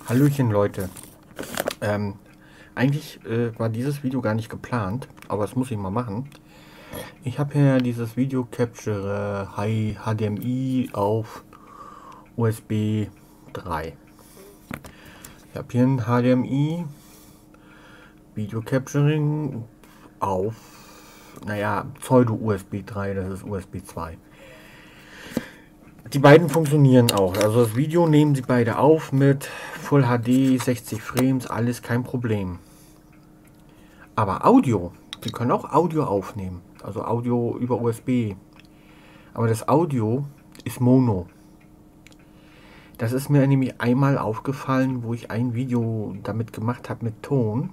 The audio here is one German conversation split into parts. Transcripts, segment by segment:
Hallöchen Leute. Ähm, eigentlich war dieses Video gar nicht geplant, aber das muss ich mal machen. Ich habe hier dieses Video Capture High HDMI auf USB 3. Ich habe hier ein HDMI Video Capturing auf, naja, Pseudo USB 3, das ist USB 2. Die beiden funktionieren auch. Also das Video nehmen sie beide auf mit Full HD, 60 Frames, alles kein Problem. Aber Audio, sie können auch Audio aufnehmen. Also Audio über USB. Aber das Audio ist Mono. Das ist mir nämlich einmal aufgefallen, wo ich ein Video damit gemacht habe mit Ton.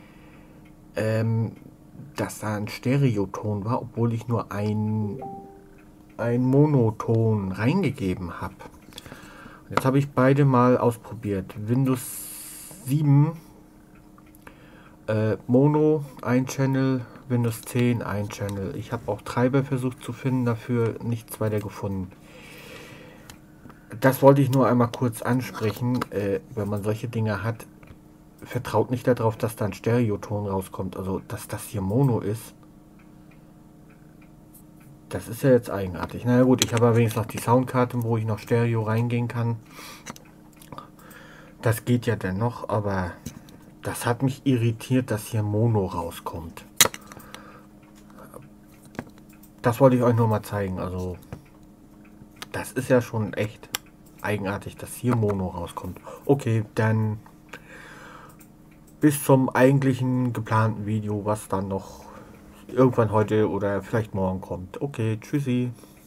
Dass da ein Stereoton war, obwohl ich nur ein Monoton reingegeben habe. Jetzt habe ich beide mal ausprobiert. Windows 7 Mono ein Channel, Windows 10 ein Channel. Ich habe auch Treiber versucht zu finden, dafür nichts weiter gefunden. Das wollte ich nur einmal kurz ansprechen. Wenn man solche Dinge hat, vertraut nicht darauf, dass da ein Stereoton rauskommt. Also, dass das hier Mono ist. Das ist ja jetzt eigenartig. Na ja, gut, ich habe ja wenigstens noch die Soundkarte, wo ich noch Stereo reingehen kann. Das geht ja dennoch, aber das hat mich irritiert, dass hier Mono rauskommt. Das wollte ich euch nur mal zeigen. Also, das ist ja schon echt eigenartig, dass hier Mono rauskommt. Okay, dann bis zum eigentlichen geplanten Video, was dann noch irgendwann heute oder vielleicht morgen kommt. Okay, tschüssi.